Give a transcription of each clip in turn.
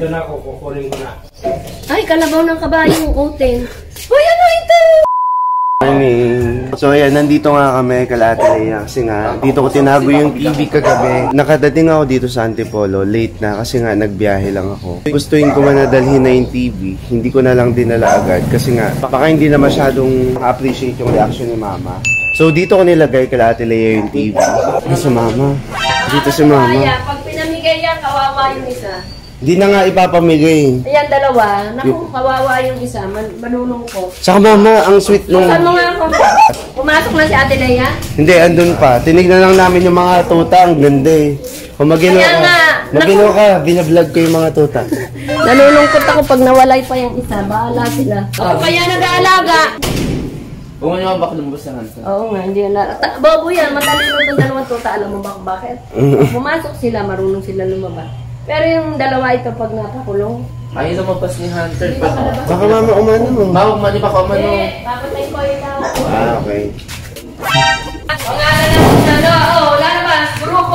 Ito na ako, kukunin ko na. Ay, kalabaw ng kabayong oten. Hoy, ano ito? Morning! So ayan, nandito nga kami Kalatelea kasi nga dito ko tinago yung TV kagabi. Nakadating ako dito sa Antipolo, late na kasi nga nagbiyahe lang ako. Gustuin ko man nadalhin na yung TV, hindi ko na lang dinala agad kasi nga baka hindi na masyadong appreciate yung reaction ni Mama. So dito ko nilagay Kalatelea yung TV. Si Mama. Dito si Mama. Pag pinamigay yan, kawawa yung isa. Hindi na nga ipapamigay. Ayan, dalawa. Naku, kawawa yung isa. Manulungkot. Saka Mama, ang sweet nung... Saan mo nga ako? Pumasok na si Ate Lea? Hindi, andun pa. Tinignan lang namin yung mga tuta. Ang ganda eh. Kung magino ka, binablog ko yung mga tuta. Nalulungkot ako pag nawalay pa yung isa. Bahala sila. Ako kaya nag-aalaga. Kung ano baka lumabas na hanto. Oo nga, hindi na. Bobo yan, matalino itong dalawang tuta. Alam mo bakit? Pumasok sila, marunong sila lumabas. Pero yung dalawa ito pag napakulong. Ay, lumabas ni Hunter. Baka Mama umano mo. Mali baka umano. Papatay ko yung tao. Okay. Ang ala na wala naman. Grupo!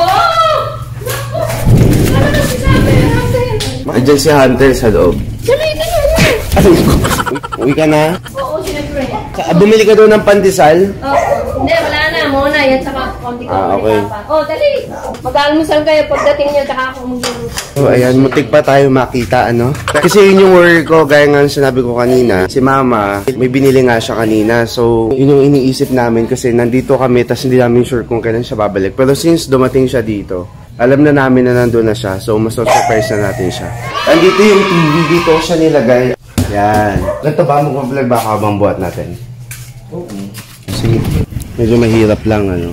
Ano na sinabi? Andiyan si Hunter sa loob. Dali. Uwi ka na? Oo, siyempre. Bumili ka doon ng pandesal? Hindi, wala na. Muna, yan saka konti ko. Okay. Dali. Mag-almusal kayo pagdating niyo, saka ako magluluto. So, ayan, mutik pa tayo makita, ano? Kasi yun yung worry ko, gaya nga sinabi ko kanina. Si Mama, may binili nga siya kanina. So, yun yung iniisip namin kasi nandito kami, tas hindi namin sure kung kailan siya babalik. Pero since dumating siya dito, alam na namin na nandun na siya. So, mas surprise na natin siya. Andito yung TV, dito siya nilagay. Yan. Ganito ba mo kung vlog baka habang buhat natin? Kasi medyo mahirap lang, ano?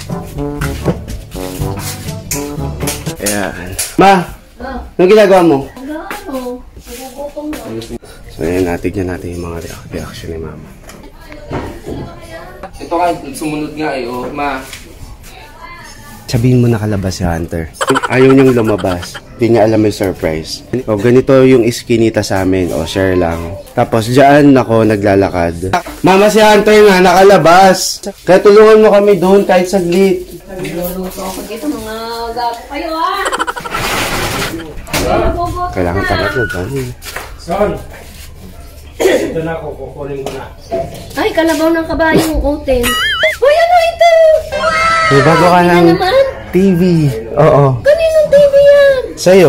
Ayan. Ma! Anong ginagawa mo? So, ayan, natignan natin yung mga reaction ni Mama. Ito nga, sumunod nga eh, oh. Sabihin mo nakalabas si Hunter. Ayaw niyang lumabas. Hindi niya alam may surprise. O, ganito yung iskinita sa amin. O, share lang. Tapos, dyan ako naglalakad. Mama, si Hunter nga, nakalabas. Kaya tulungan mo kami doon kahit saglit. Nagluluto ako dito, mga gapo kayo, ha? Kailangan tapat na dyan. Son! Ito na ako, kukunin ko na. Ay, kalabaw ng kabayong oten. Hoy, ano ito? May bago ka ng naman? TV. Oo. Kaninong TV yan? Sa'yo.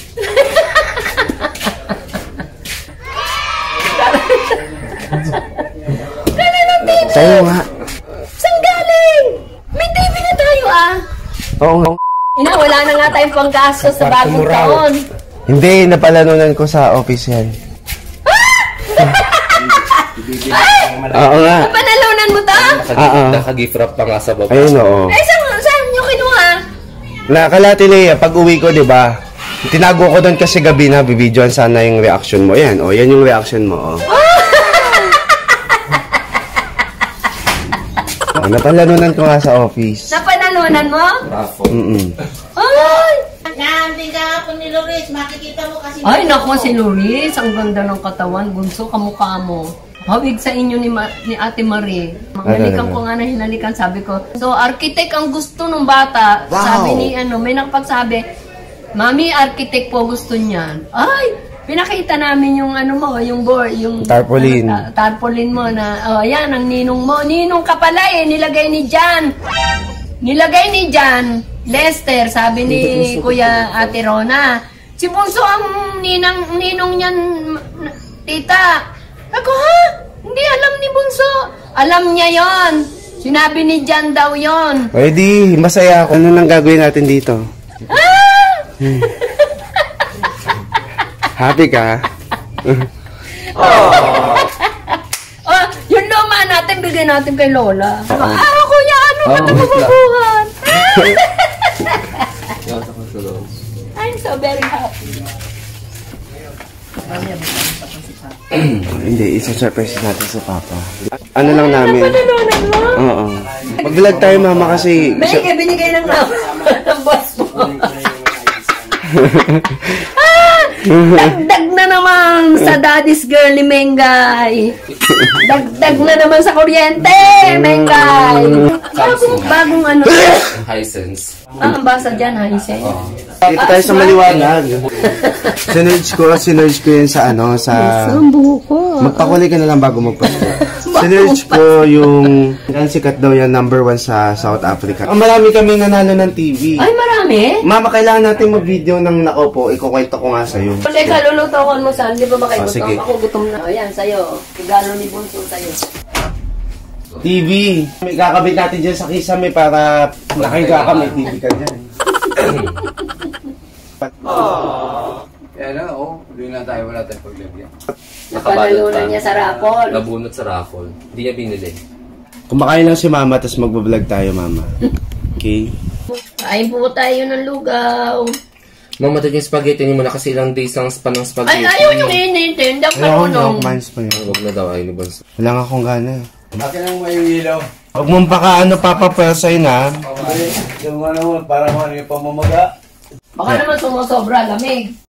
Kaninong TV? Sa'yo nga. Saan galing? May TV na tayo, ah. Oo nga. Ina, wala na nga tayong panggastos sa bagong taon. Hindi, napalanunan ko sa office yan. Oo nga. Panalunan mo to? Naka-gift wrap pa nga sa baba. Ayun, oo. Eh, saan nyo kinuha? Kalatelea, pag uwi ko, di ba? Tinago ko doon kasi gabi na, bibidyoan sana yung reaction mo. Yan, o, yan yung reaction mo, o. Napalanunan ko nga sa office. Napanalunan mo? Bravo. Ay! Nandun ka ako ni Loris, makikita mo kasi... Ay, naku, si Loris. Ang ganda ng katawan. Bunso, kamukha mo. Hawig sa inyo ni Ate Marie. Hinalikan ko nga na hinalikan. Sabi ko, so, architect ang gusto ng bata. Wow. Sabi ni, may nakapagsabi, Mami, architect po gusto niyan. Ay! Pinakita namin yung yung board, yung tarpaulin. Tarpaulin mo na, yan, ang ninong mo. Ninong ka pala eh, nilagay ni Jan. Nilagay ni Jan, Lester, sabi ni Kuya Ate Rona. Si Bunso ang ninong niyan, tita. Ako, ha? Hindi alam ni Bunso. Alam niya yon. Sinabi ni Jan daw yon. Pwede, masaya ako. Ano nang gagawin natin dito? Happy ka? Yung luma natin, bigay natin kay Lola. Kuya, ano ka mabubuhan? I'm so very happy. Hindi, isa-surprise natin sa Papa. Ano lang namin? Panalunan mo? Oo. Mag-vlog tayo, Mama, kasi... Binigay ng boss mo. Dagdag na naman sa Daddy's Girl ni Mengay. Dagdag na naman sa kuryente, Mengay. Bagong Hisense. Ang basa dyan, Hisense. Dito tayo sa maliwanag. Sinerge ko yun sa ano, sa... Ang buhok ko. Magpakulay ka na lang bago magpasko. Sinerge ko yung... Yan, sikat daw yan, #1 sa South Africa. Ang marami kami nanalo ng TV. Ay, marami? Mama, kailangan natin mag-video ng nako po. Ikukwento ko nga sa'yo. Teka, luluto ko mo saan. Di ba makigutom? sige. Ako gutom na. Ayan, sa'yo. Regalo ni Bunso sa'yo. TV. May kakabit natin dyan sa kisame para nakaiga ka, may TV ka dyan. Yan na, hindi na tayo, wala tayong paglagyan. Napanalunan niya sa raffle. Nabunot sa raffle. Hindi niya binili. Kumakain lang si Mama, tapos magbablog tayo, Mama. Okay? Kain po tayo ng lugaw. Mamatay yung spaghetti niyo muna kasi ilang days lang pa ng spaghetti. Ay, ayaw yung initin. Hindi ako Ayaw ko marunong. kumain pa yun. Huwag na daw, ayaw ni Bonso. Wala nga akong gana. Akin ang may ilaw. Huwag mong pakaano papapwersay na. Yung ano, para mo ano yung pamamaga. Baka naman sumusobra, lamig.